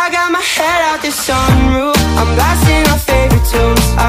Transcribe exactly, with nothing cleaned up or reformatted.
I got my head out the sunroof, I'm blasting our favorite tunes. I